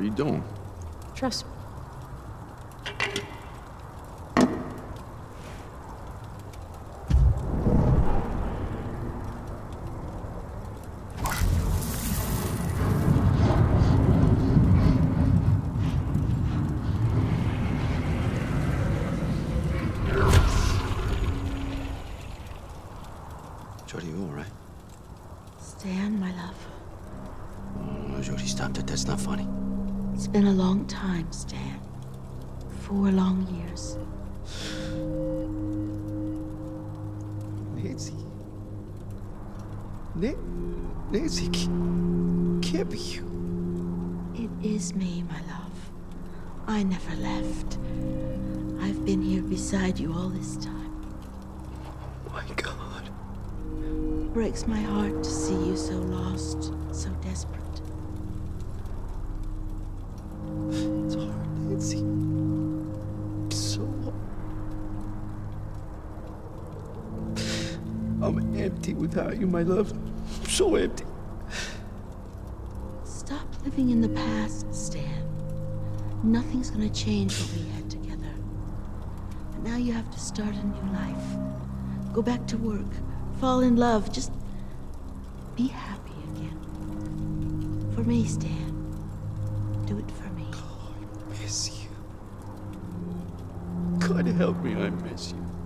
are you doing? Trust me. Jodie, you all right? Stan, my love. Oh, Jodie, stop that. That's not funny. It's been a long time, Stan. 4 long years. Nancy. Nancy, can't be you. It is me, my love. I never left. I've been here beside you all this time. Oh my God. Breaks my heart to see you so lost, so desperate. It's hard, Nancy. It's so hard. I'm empty without you, my love. I'm so empty. Stop living in the past, Stan. Nothing's gonna change what we had together. But now you have to start a new life. Go back to work. Fall in love. Just be happy again. For me, Stan. Do it for me. Oh, I miss you. God help me, I miss you.